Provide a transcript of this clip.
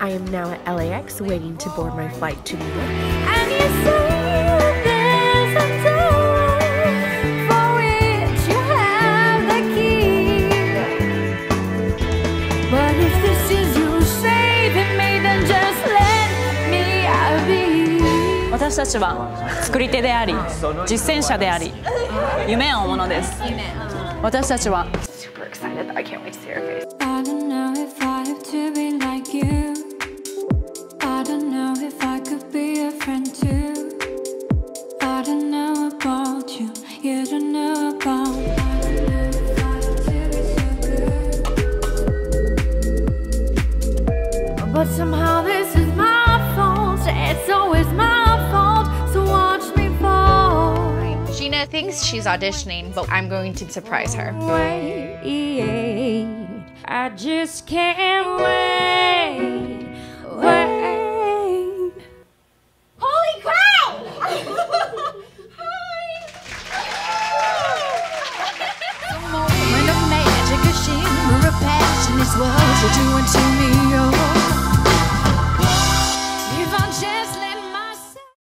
I am now at LAX waiting to board my flight to New York. And you say there's a door for which you have the key. But if this is you saving me, then just let me be. 私たちは作り手であり、実践者であり、夢を追うものです。私たちは Super excited. I can't wait to see her face. I don't know if I have to be like you. I don't know if I could be a friend too. I don't know about you. You don't know about me. I don't know if I have to be so good. But somehow this is my fault. It's always my fault. So watch me fall. Gina thinks she's auditioning, but I'm going to surprise her. Wait, I just can't wait. Holy crap! Moment of magic, a shimmer of passion is what you're doing to me.